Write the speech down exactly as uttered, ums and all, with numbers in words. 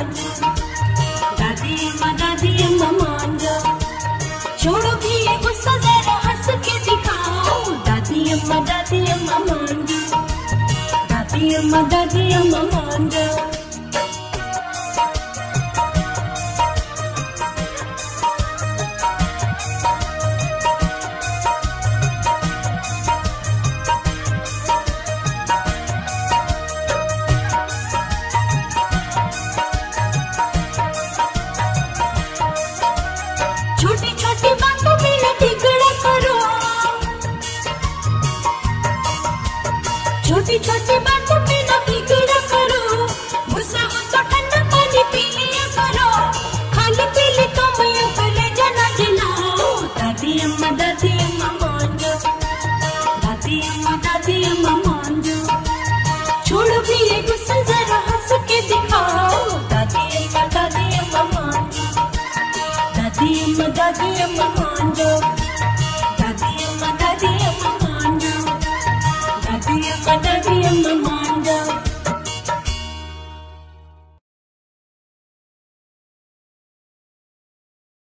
मान जाओ, दादी अम्मा दादी अम्मा मान जाओ, छोड़ो भी ये गुस्सा जरा हंस के दिखाओ, दादी अम्मा दादी अम्मा मान जाओ, दादी अम्मा दादी अम्मा मान जाओ। छोटी छोटी बातों में न बिगड़ा करो, छोटी छोटी बातों में न बिगड़ा करो, गुस्सा हो तो ठंडा पानी पी लिया करो, खाली पी ले तो मैं कलेजा न जलाओ, दादी अम्मा दादी अम्मा मान जाओ, दादी अम्मा दादी अम्मा